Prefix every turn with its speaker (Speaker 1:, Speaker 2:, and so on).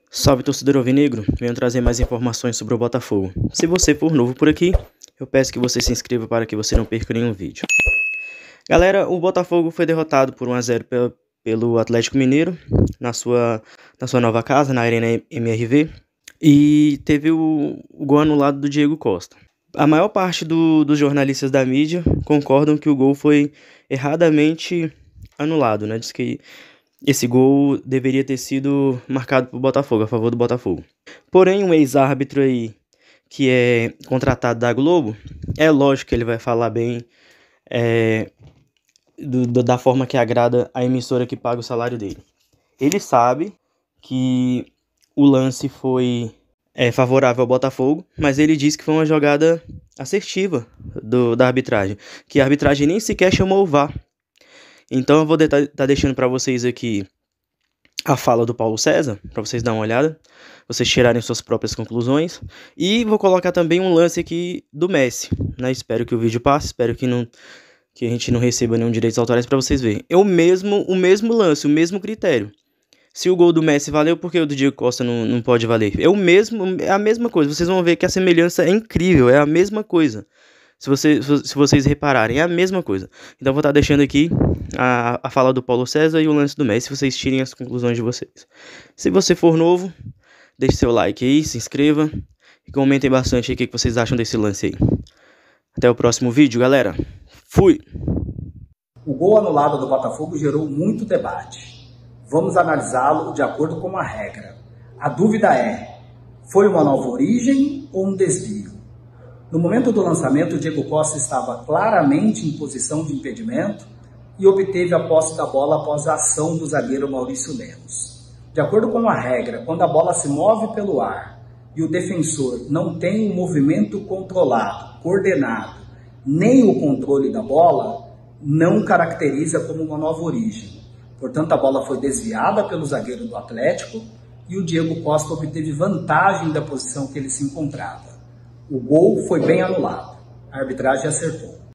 Speaker 1: Salve, torcedor alvinegro, venho trazer mais informações sobre o Botafogo. Se você for novo por aqui, eu peço que você se inscreva para que você não perca nenhum vídeo. Galera, o Botafogo foi derrotado por 1 a 0 pelo Atlético Mineiro na sua nova casa, na Arena MRV, e teve o gol anulado do Diego Costa. A maior parte dos jornalistas da mídia concordam que o gol foi erradamente anulado, né? Diz que esse gol deveria ter sido marcado pro Botafogo, a favor do Botafogo. Porém, um ex-árbitro aí, que é contratado da Globo, é lógico que ele vai falar bem da forma que agrada a emissora que paga o salário dele. Ele sabe que o lance foi favorável ao Botafogo, mas ele disse que foi uma jogada assertiva da arbitragem, que a arbitragem nem sequer chamou o VAR. Então eu vou estar deixando para vocês aqui a fala do Paulo César, para vocês darem uma olhada, vocês tirarem suas próprias conclusões. E vou colocar também um lance aqui do Messi, né? Espero que o vídeo passe, espero que a gente não receba nenhum direitos autorais para vocês verem. O mesmo lance, o mesmo critério. Se o gol do Messi valeu, por que o do Diego Costa não pode valer? É a mesma coisa, vocês vão ver que a semelhança é incrível, é a mesma coisa. Se vocês repararem, é a mesma coisa. Então vou estar deixando aqui a fala do Paulo César e o lance do Messi, vocês tirem as conclusões de vocês. Se você for novo, deixe seu like aí, se inscreva e comentem bastante aí o que vocês acham desse lance aí. Até o próximo vídeo, galera. Fui!
Speaker 2: O gol anulado do Botafogo gerou muito debate. Vamos analisá-lo de acordo com a regra. A dúvida é, foi uma nova origem ou um desvio? No momento do lançamento, o Diego Costa estava claramente em posição de impedimento e obteve a posse da bola após a ação do zagueiro Maurício Lemos. De acordo com a regra, quando a bola se move pelo ar e o defensor não tem um movimento controlado, coordenado, nem o controle da bola, não caracteriza como uma nova origem. Portanto, a bola foi desviada pelo zagueiro do Atlético e o Diego Costa obteve vantagem da posição que ele se encontrava. O gol foi bem anulado. A arbitragem acertou.